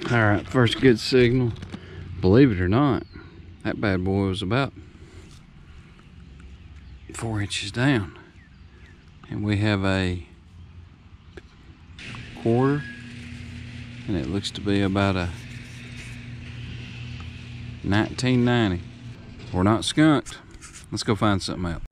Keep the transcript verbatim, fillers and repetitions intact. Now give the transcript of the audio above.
All right, first good signal. Believe it or not, that bad boy was about four inches down. And we have a quarter, and it looks to be about a nineteen ninety. We're not skunked. Let's go find something else.